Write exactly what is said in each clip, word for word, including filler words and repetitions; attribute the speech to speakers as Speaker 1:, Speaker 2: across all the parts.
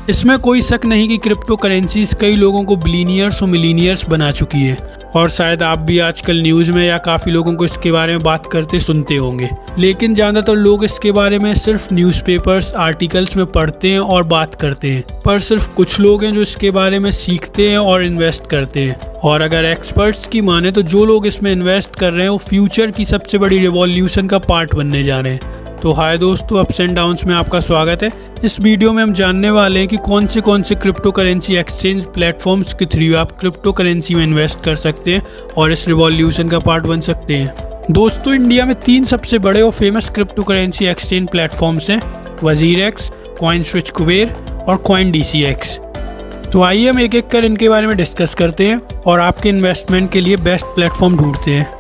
Speaker 1: इसमें कोई शक नहीं कि क्रिप्टो करेंसीज कई लोगों को बिलियनियर्स और मिलीनियर्स बना चुकी है और शायद आप भी आजकल न्यूज़ में या काफ़ी लोगों को इसके बारे में बात करते सुनते होंगे। लेकिन ज़्यादातर लोग इसके बारे में सिर्फ न्यूज़पेपर्स आर्टिकल्स में पढ़ते हैं और बात करते हैं, पर सिर्फ कुछ लोग हैं जो इसके बारे में सीखते हैं और इन्वेस्ट करते हैं। और अगर एक्सपर्ट्स की माने तो जो लोग इसमें इन्वेस्ट कर रहे हैं वो फ्यूचर की सबसे बड़ी रिवॉल्यूशन का पार्ट बनने जा रहे हैं। तो हाय दोस्तों, अप्स एंड डाउन्स में आपका स्वागत है। इस वीडियो में हम जानने वाले हैं कि कौन से कौन से क्रिप्टो करेंसी एक्सचेंज प्लेटफॉर्म्स के थ्रू आप क्रिप्टो करेंसी में इन्वेस्ट कर सकते हैं और इस रिवॉल्यूशन का पार्ट बन सकते हैं। दोस्तों, इंडिया में तीन सबसे बड़े और famous cryptocurrency exchange platforms हैं, वजीरेक्स, कॉइनस्विच कुबेर और कॉइन डी सी एक्स। तो आइए हम एक एक कर इनके बारे में डिस्कस करते हैं और आपके इन्वेस्टमेंट के लिए बेस्ट प्लेटफॉर्म ढूंढते हैं।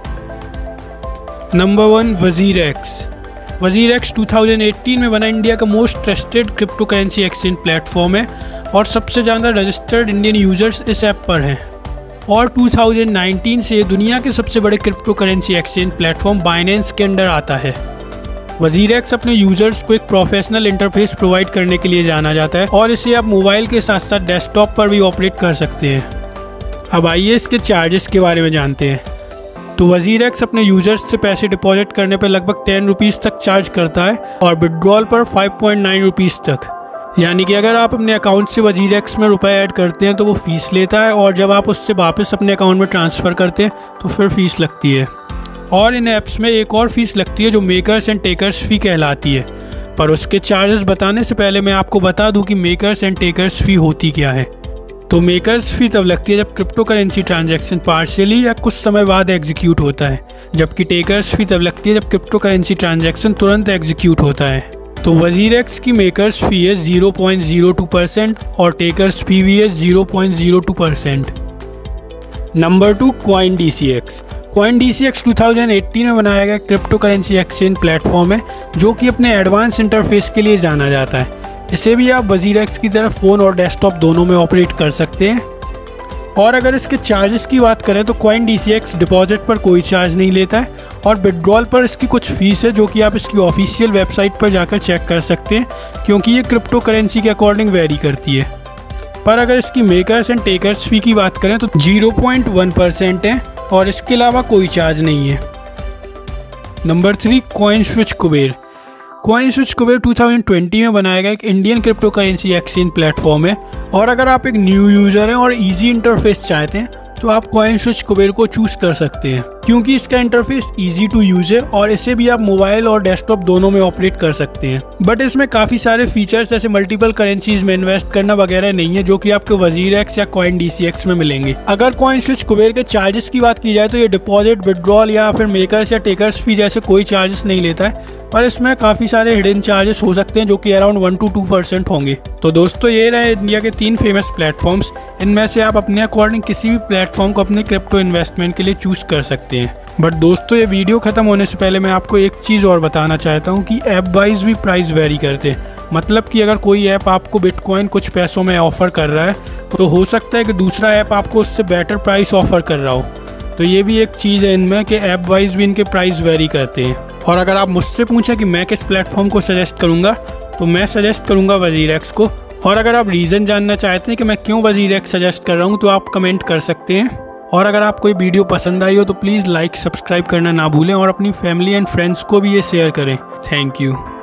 Speaker 1: Number one, WazirX. वजीरेक्स दो हज़ार अठारह में बना इंडिया का most trusted cryptocurrency exchange platform है और सबसे ज़्यादा रजिस्टर्ड इंडियन यूजर्स इस ऐप पर हैं। और दो हज़ार उन्नीस से दुनिया के सबसे बड़े cryptocurrency exchange platform Binance के अंडर आता है। वजीरेक्स अपने यूजर्स को एक प्रोफेशनल इंटरफेस प्रोवाइड करने के लिए जाना जाता है और इसे आप मोबाइल के साथ साथ डेस्कटॉप पर भी ऑपरेट कर सकते हैं। अब आइए इसके चार्जेस के बारे में जानते हैं। तो वजीरेक्स अपने यूजर्स से पैसे डिपॉजिट करने पर लगभग टेन रुपीज़ तक चार्ज करता है और विड्रॉल पर फाइव पॉइंट नाइन रुपीज़ तक। यानी कि अगर आप अपने अकाउंट से वजीरेक्स में रुपए ऐड करते हैं तो वो फीस लेता है और जब आप उससे वापस अपने अकाउंट में ट्रांसफ़र करते हैं तो फिर फीस लगती है। और इन ऐप्स में एक और फीस लगती है जो मेकर्स एंड टेकर्स फ़ी कहलाती है। पर उसके चार्जेस बताने से पहले मैं आपको बता दूँ कि मेकर्स एंड टेकर्स फ़ी होती क्या है। तो मेकर्स फी तब लगती है जब क्रिप्टो करेंसी ट्रांजैक्शन पार्शियली या कुछ समय बाद एग्जीक्यूट होता है, जबकि टेकर्स फी तब लगती है जब क्रिप्टो करेंसी ट्रांजैक्शन तुरंत एग्जीक्यूट होता है। तो वजीरेक्स की मेकर्स फी है zero point zero two percent और टेकर्स फी भी है zero point zero two percent. Number two, CoinDCX. CoinDCX दो हज़ार अठारह में बनाया गया क्रिप्टो करेंसी एक्सचेंज प्लेटफॉर्म है जो कि अपने एडवांस इंटरफेस के लिए जाना जाता है। इसे भी आप वजीरेक्स की तरह फ़ोन और डेस्कटॉप दोनों में ऑपरेट कर सकते हैं। और अगर इसके चार्जेस की बात करें तो CoinDCX deposit पर कोई चार्ज नहीं लेता है और विड्रॉल पर इसकी कुछ फ़ीस है जो कि आप इसकी ऑफिशियल वेबसाइट पर जाकर चेक कर सकते हैं, क्योंकि ये क्रिप्टो करेंसी के अकॉर्डिंग वेरी करती है। पर अगर इसकी मेकर्स एंड टेकर्स फ़ी की बात करें तो ज़ीरो पॉइंट वन परसेंट है और इसके अलावा कोई चार्ज नहीं है। Number three, CoinSwitch Kuber. CoinSwitch Kuber दो हज़ार बीस में बनाया गया एक Indian cryptocurrency exchange platform है और अगर आप एक न्यू यूज़र हैं और इजी इंटरफेस चाहते हैं तो आप कॉइनस्विच कुबेर को चूज़ कर सकते हैं, क्योंकि इसका इंटरफेस इजी टू यूज़ है और इसे भी आप मोबाइल और डेस्कटॉप दोनों में ऑपरेट कर सकते हैं। बट इसमें काफ़ी सारे फीचर्स जैसे मल्टीपल करेंसीज में इन्वेस्ट करना वगैरह नहीं है जो कि आपके वजीरेक्स या कॉइन डी सी एक्स में मिलेंगे। अगर कॉइनस्विच कुबेर के चार्जेस की बात की जाए तो ये डिपॉजिट, विड्रॉल या फिर मेकर्स या टेकर्स फी जैसे कोई चार्जेस नहीं लेता है, पर इसमें काफ़ी सारे हिडन चार्जेस हो सकते हैं जो कि around one to two percent होंगे। तो दोस्तों, ये रहे इंडिया के तीन फेमस प्लेटफॉर्म्स। इनमें से आप अपने अकॉर्डिंग किसी भी प्लेटफॉर्म को अपने क्रिप्टो इन्वेस्टमेंट के लिए चूज़ कर सकते हैं। बट दोस्तों, ये वीडियो ख़त्म होने से पहले मैं आपको एक चीज़ और बताना चाहता हूँ कि ऐप वाइज भी प्राइस वेरी करते हैं। मतलब कि अगर कोई ऐप आपको बिटकॉइन कुछ पैसों में ऑफ़र कर रहा है तो हो सकता है कि दूसरा ऐप आपको उससे बेटर प्राइस ऑफ़र कर रहा हो। तो ये भी एक चीज़ है इनमें कि ऐप वाइज भी इनके प्राइस वेरी करते हैं। और अगर आप मुझसे पूछें कि मैं किस प्लेटफॉर्म को सजेस्ट करूंगा तो मैं सजेस्ट करूंगा वजीरेक्स को। और अगर आप रीज़न जानना चाहते हैं कि मैं क्यों वजीरेक्स सजेस्ट कर रहा हूं तो आप कमेंट कर सकते हैं। और अगर आप कोई वीडियो पसंद आई हो तो प्लीज़ लाइक सब्सक्राइब करना ना भूलें और अपनी फैमिली एंड फ्रेंड्स को भी ये शेयर करें। Thank you.